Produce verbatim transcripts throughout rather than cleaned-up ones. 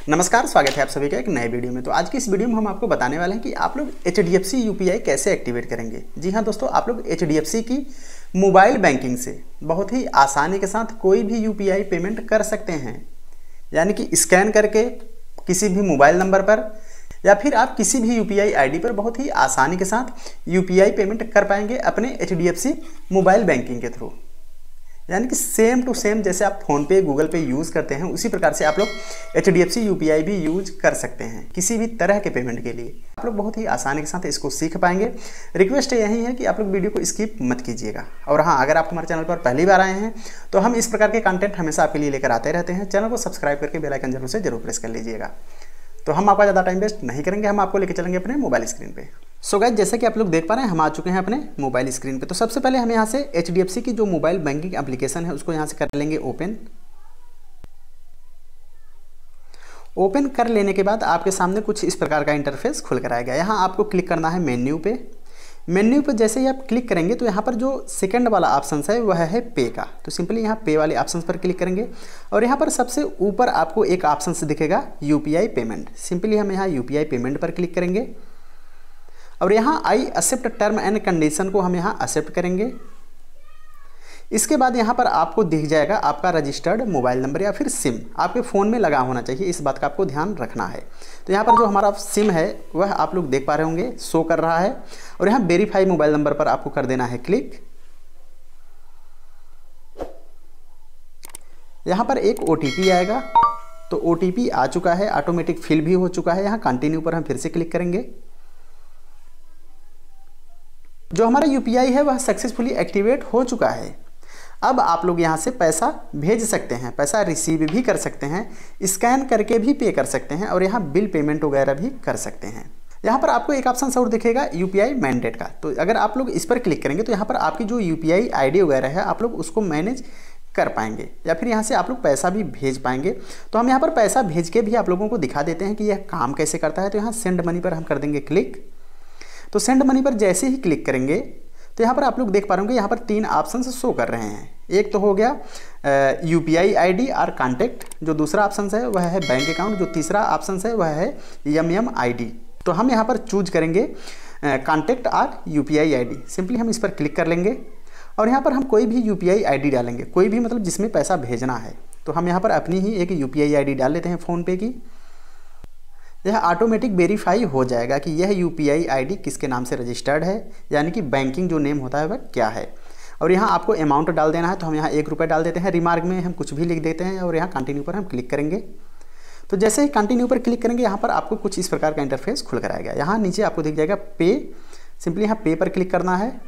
नमस्कार, स्वागत है आप सभी का एक नए वीडियो में। तो आज की इस वीडियो में हम आपको बताने वाले हैं कि आप लोग H D F C UPI कैसे एक्टिवेट करेंगे। जी हाँ दोस्तों, आप लोग एच डी एफ सी की मोबाइल बैंकिंग से बहुत ही आसानी के साथ कोई भी यूपीआई पेमेंट कर सकते हैं। यानी कि स्कैन करके किसी भी मोबाइल नंबर पर या फिर आप किसी भी यूपीआई आईडी पर बहुत ही आसानी के साथ यूपीआई पेमेंट कर पाएंगे अपने H D F C mobile banking के थ्रू। यानी कि सेम टू सेम जैसे आप फ़ोन पे गूगल पे यूज़ करते हैं उसी प्रकार से आप लोग H D F C UPI भी यूज कर सकते हैं किसी भी तरह के पेमेंट के लिए। आप लोग बहुत ही आसानी के साथ इसको सीख पाएंगे। रिक्वेस्ट यही है कि आप लोग वीडियो को स्किप मत कीजिएगा। और हाँ, अगर आप हमारे चैनल पर पहली बार आए हैं तो हम इस प्रकार के कंटेंट हमेशा आपके लिए लेकर आते रहते हैं। चैनल को सब्सक्राइब करके बेल आइकन जरूर से जरूर प्रेस कर लीजिएगा। तो हम आपका ज़्यादा टाइम वेस्ट नहीं करेंगे, हम आपको लेकर चलेंगे अपने मोबाइल स्क्रीन पे। सो गाइस, जैसे कि आप लोग देख पा रहे हैं हम आ चुके हैं अपने मोबाइल स्क्रीन पे। तो सबसे पहले हम यहाँ से एच डी एफ सी की जो मोबाइल बैंकिंग एप्लीकेशन है उसको यहाँ से कर लेंगे ओपन। ओपन कर लेने के बाद आपके सामने कुछ इस प्रकार का इंटरफेस खुल कर आएगा। यहाँ आपको क्लिक करना है मेन्यू पे। मेन्यू पर जैसे ही आप क्लिक करेंगे तो यहाँ पर जो सेकंड वाला ऑप्शन है वह है पे का। तो सिंपली यहाँ पे वाले ऑप्शन पर क्लिक करेंगे और यहाँ पर सबसे ऊपर आपको एक ऑप्शन से दिखेगा यूपीआई पेमेंट। सिंपली हम यहाँ यूपीआई पेमेंट पर क्लिक करेंगे और यहाँ I accept term and condition को हम यहाँ एक्सेप्ट करेंगे। इसके बाद यहाँ पर आपको दिख जाएगा आपका रजिस्टर्ड मोबाइल नंबर या फिर सिम आपके फ़ोन में लगा होना चाहिए। इस बात का आपको ध्यान रखना है। तो यहाँ पर जो हमारा सिम है वह आप लोग देख पा रहे होंगे शो कर रहा है और यहाँ वेरीफाई मोबाइल नंबर पर आपको कर देना है क्लिक। यहाँ पर एक ओ टी पी आएगा। तो ओ टी पी आ चुका है, ऑटोमेटिक फिल भी हो चुका है। यहाँ कंटिन्यू पर हम फिर से क्लिक करेंगे। जो हमारा यूपीआई है वह सक्सेसफुली एक्टिवेट हो चुका है। अब आप लोग यहाँ से पैसा भेज सकते हैं, पैसा रिसीव भी कर सकते हैं, स्कैन करके भी पे कर सकते हैं और यहाँ बिल पेमेंट वगैरह भी कर सकते हैं। यहाँ पर आपको एक ऑप्शन और दिखेगा यूपीआई मैंडेट का। तो अगर आप लोग इस पर क्लिक करेंगे तो यहाँ पर आपकी जो यूपीआई आईडी वगैरह है आप लोग उसको मैनेज कर पाएंगे या फिर यहाँ से आप लोग पैसा भी भेज पाएंगे। तो हम यहाँ पर पैसा भेज के भी आप लोगों को दिखा देते हैं कि यह काम कैसे करता है। तो यहाँ सेंड मनी पर हम कर देंगे क्लिक। तो सेंड मनी पर जैसे ही क्लिक करेंगे तो यहाँ पर आप लोग देख पा रहे होंगे यहाँ पर तीन ऑप्शन शो कर रहे हैं। एक तो हो गया यूपीआई आईडी और कॉन्टैक्ट, जो दूसरा ऑप्शन है वह है बैंक अकाउंट, जो तीसरा ऑप्शन है वह है एम एम आईडी। तो हम यहाँ पर चूज करेंगे कॉन्टैक्ट और यूपीआई आईडी। सिंपली हम इस पर क्लिक कर लेंगे और यहाँ पर हम कोई भी यूपीआई आईडी डालेंगे, कोई भी मतलब जिसमें पैसा भेजना है। तो हम यहाँ पर अपनी ही एक यूपीआई आईडी डाल लेते हैं फ़ोनपे की। यह ऑटोमेटिक वेरीफाई हो जाएगा कि यह यूपीआई आईडी किसके नाम से रजिस्टर्ड है, यानी कि बैंकिंग जो नेम होता है वह क्या है। और यहाँ आपको अमाउंट डाल देना है। तो हम यहाँ एक रुपये डाल देते हैं, रिमार्क में हम कुछ भी लिख देते हैं और यहाँ कंटिन्यू पर हम क्लिक करेंगे। तो जैसे ही कंटिन्यू पर क्लिक करेंगे यहाँ पर आपको कुछ इस प्रकार का इंटरफेस खुल कर आएगा। यहाँ नीचे आपको दिख जाएगा पे। सिंपली यहाँ पे पर क्लिक करना है।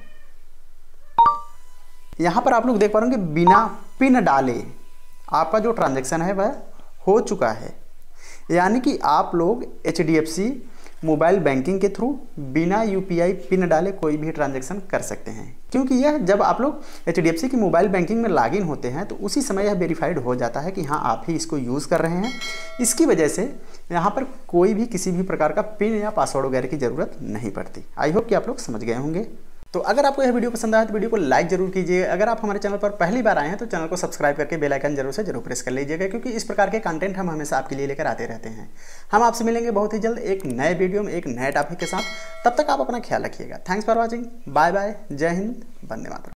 यहाँ पर आप लोग देख पा रहे होंगे बिना पिन डाले आपका जो ट्रांजेक्शन है वह हो चुका है। यानी कि आप लोग H D F C mobile banking के थ्रू बिना यूपीआई पिन डाले कोई भी ट्रांजैक्शन कर सकते हैं। क्योंकि यह जब आप लोग एच डी एफ सी की मोबाइल बैंकिंग में लॉगिन होते हैं तो उसी समय यह वेरीफाइड हो जाता है कि हाँ आप ही इसको यूज़ कर रहे हैं। इसकी वजह से यहाँ पर कोई भी किसी भी प्रकार का पिन या पासवर्ड वगैरह की ज़रूरत नहीं पड़ती। आई होप कि आप लोग समझ गए होंगे। तो अगर आपको यह वीडियो पसंद आया तो वीडियो को लाइक जरूर कीजिए। अगर आप हमारे चैनल पर पहली बार आए हैं तो चैनल को सब्सक्राइब करके बेल आइकन जरूर से जरूर प्रेस कर लीजिएगा, क्योंकि इस प्रकार के कंटेंट हम हमेशा आपके लिए लेकर आते रहते हैं। हम आपसे मिलेंगे बहुत ही जल्द एक नए वीडियो में एक नए टॉपिक के साथ। तब तक आप अपना ख्याल रखिएगा। Thanks for watching. Bye bye. जय हिंद। वंदे मातरम।